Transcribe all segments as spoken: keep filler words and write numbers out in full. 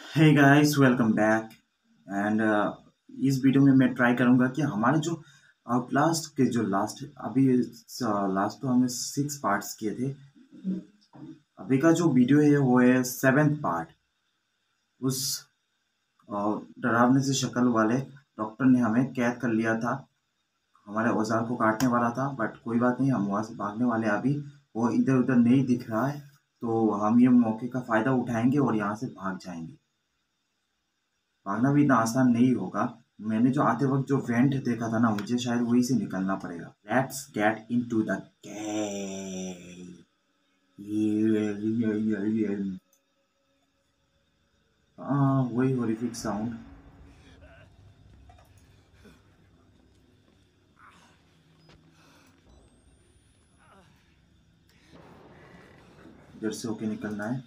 Hey guys welcome back and इस video में मैं ट्राई करूंगा कि हमारे जो आउटलास्ट के जो लास्ट अभी लास्ट तो हमने सिक्स पार्ट्स किए थे। अभी का जो वीडियो है वो है सेवेंथ पार्ट। उस अ, डरावने से शक्ल वाले डॉक्टर ने हमें कैद कर लिया था, हमारे औजार को काटने वाला था। बट कोई बात नहीं, हम वहाँ से भागने वाले हैं। अभी वो इधर उधर नहीं दिख रहा है, तो हम ये मौके का फ़ायदा उठाएंगे और यहाँ से भाग जाएंगे। भागना भी इतना आसान नहीं होगा। मैंने जो आते वक्त जो वेंट देखा था ना, मुझे शायद वही से निकलना पड़ेगा। Let's get into the cave. हाँ, वही हॉरिफिक साउंड। इधर से होके निकलना है।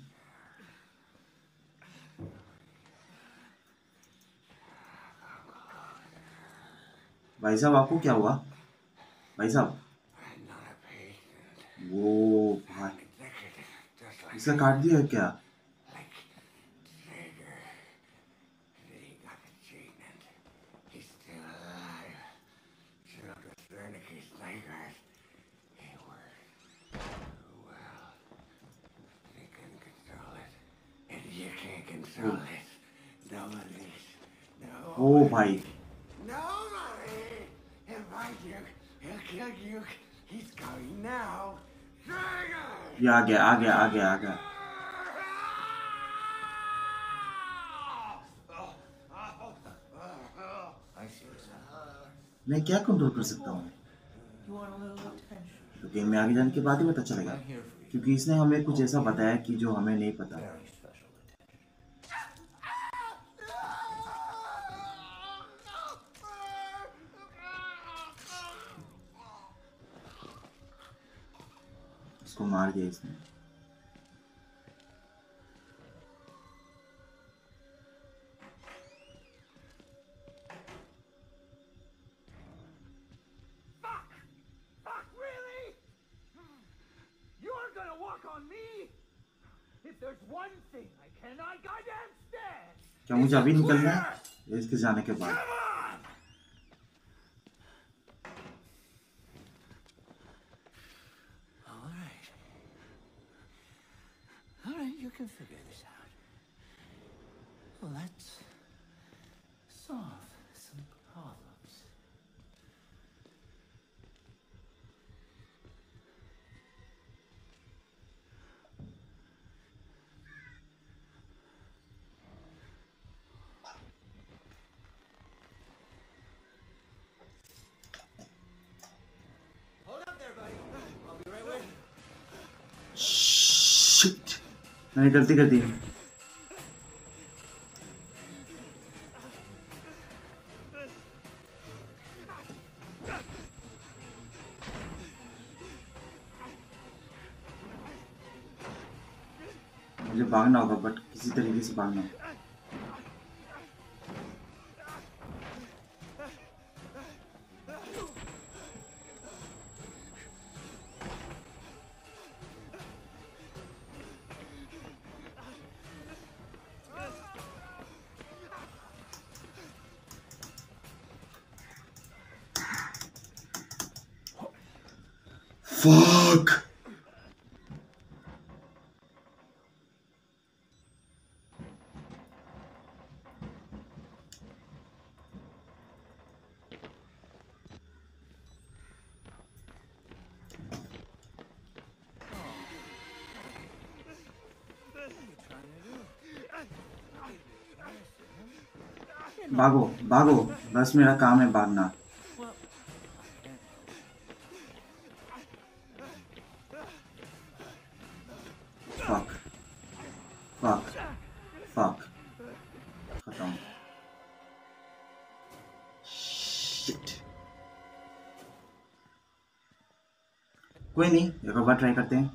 भाई साहब, आपको क्या हुआ? भाई साहब, वो भाई, इसका काट दिया क्या? ओ भाई, ये आ गया आ गया आ गया आ गया। मैं क्या कंट्रोल कर सकता हूँ? तो गेम में आगे जाने के बाद ही पता चलेगा, क्योंकि इसने हमें कुछ ऐसा बताया कि जो हमें नहीं पता। उसको मार दिया इसने। क्या मुझे अभी निकलना है या इसके जाने के बाद? You can figure this out. Well, let's solve some problems. Hold up there, buddy. I'll be right with you. Shit, मैंने गलती कर दी। मुझे भागना होगा, बट किसी तरीके से भागना होगा। फक। भागो भागो, बस मेरा काम है भागना। फक फक फक, खत्म। शिट, कोई नहीं, एक और बार ट्राई करते हैं।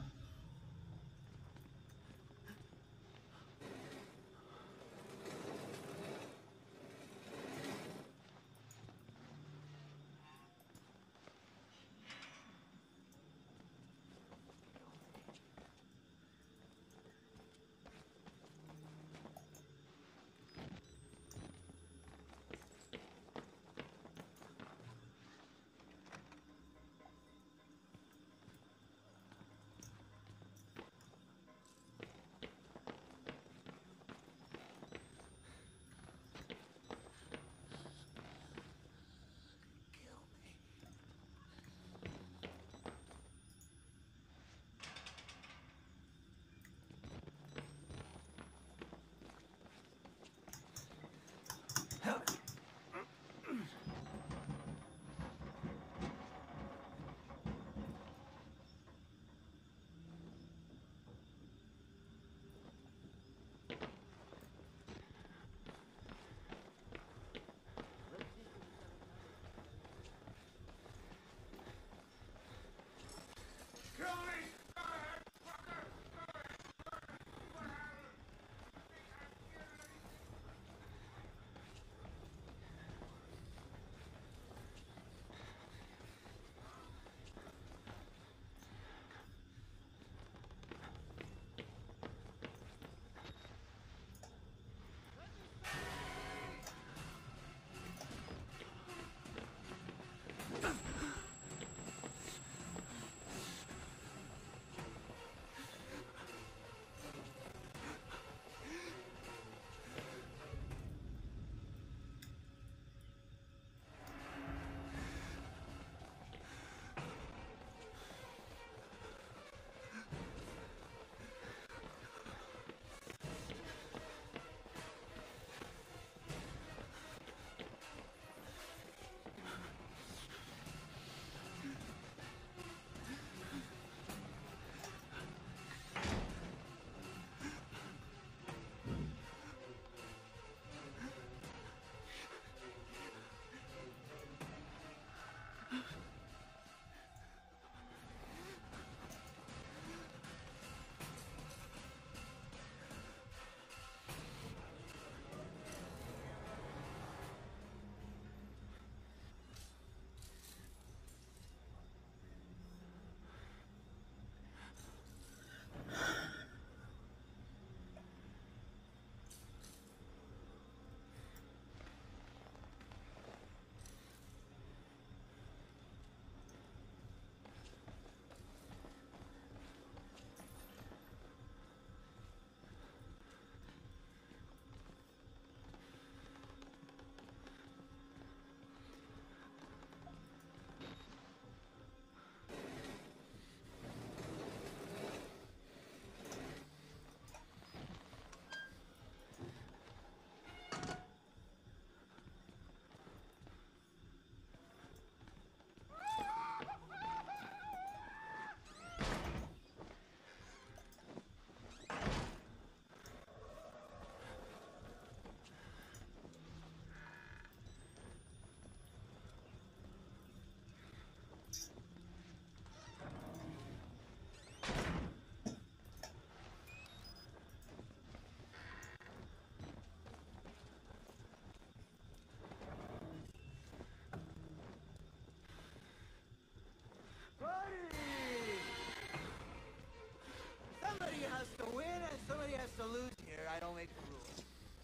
make the rules.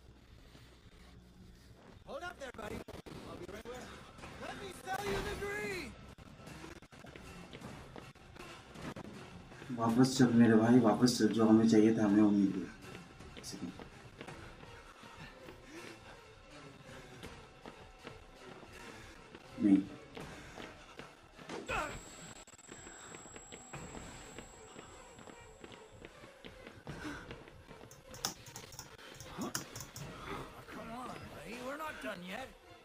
Hold up there, buddy. I'll be right where. Let me sell you the dream. वापस चल मेरे भाई, वापस चल, जो हमें चाहिए था हमें उम्मीद हुई। नहीं Come on, buddy. We're not done yet.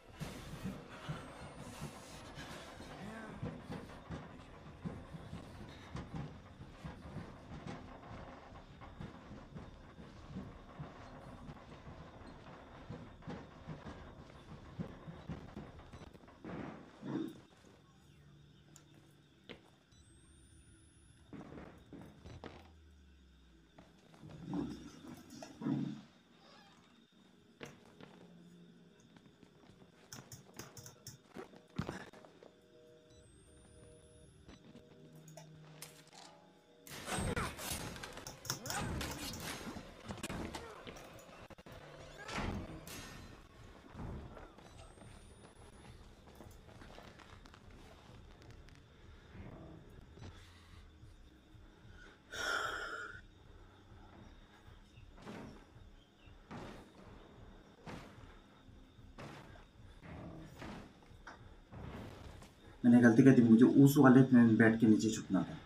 मैंने गलती कर दी, मुझे उस वाले में बैठ के नीचे छुपना था।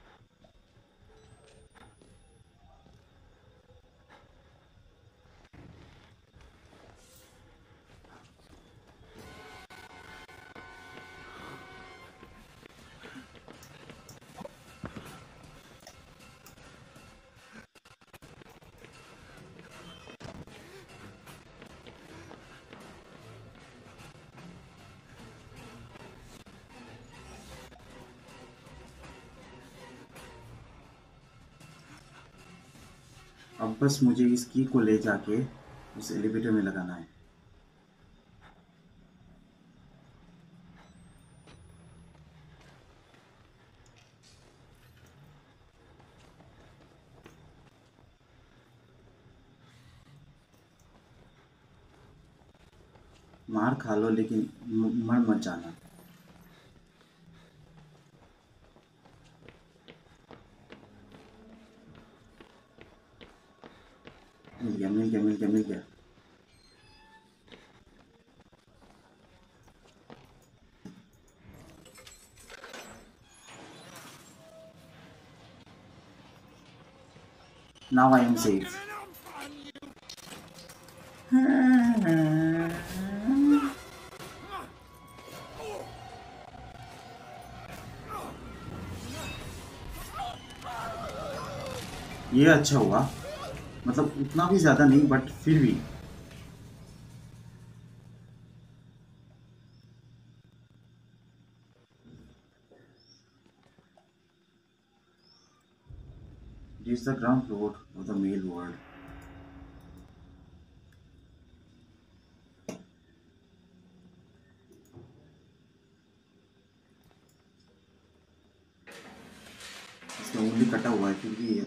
अब बस मुझे इस की को ले जाके उस एलिवेटर में लगाना है। मार खा लो लेकिन मर मत जाना। मिल गया मिल गया मिल गया मिल गया। Now I am safe. ये अच्छा हुआ, मतलब उतना भी ज्यादा नहीं बट फिर भी। This is the ground floor of the male world. इसका उंगली कटा हुआ है फिर भी है।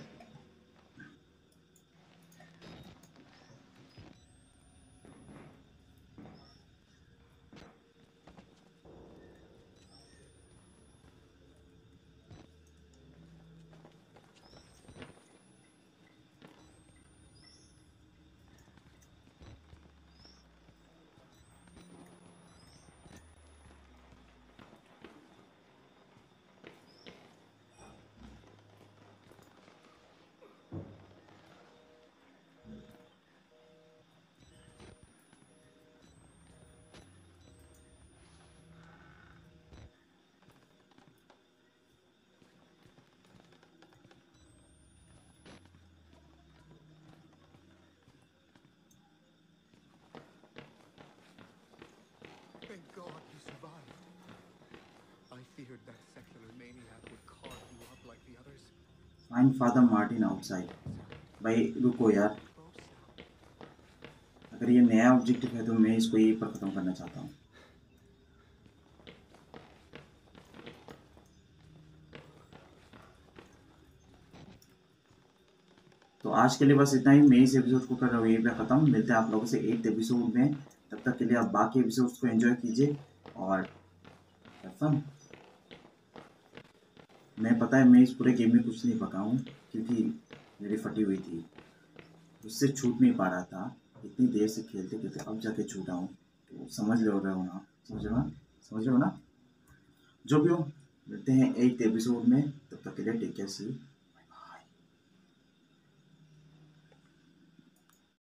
Thank God you survived. I feared that secular maniac would carve you up like the others. Find Father Martin outside. भाई रुको यार, अगर ये नया ऑब्जेक्टिव है तो मैं इसको यहीं पर खत्म करना चाहता हूँ। तो आज के लिए बस इतना ही। मैं इस एपिसोड को कर रहा हूँ यहीं पे ख़त्म। मिलते हैं आप लोगों से एट एपिसोड में। तब तक के लिए आप बाकी एपिसोड्स को एंजॉय कीजिए और फन। मैं पता है मैं इस पूरे गेम में कुछ नहीं पका हूँ क्योंकि मेरी फटी हुई थी, उससे छूट नहीं पा रहा था। इतनी देर से खेलते खेलते अब जाके छूटा हूँ, तो समझ लो रहे हो ना, समझ रहे हो ना, समझ रहे हो ना। जो भी हो, मिलते हैं एट एपिसोड में। तब तक के लिए टेक केयर, सी यू।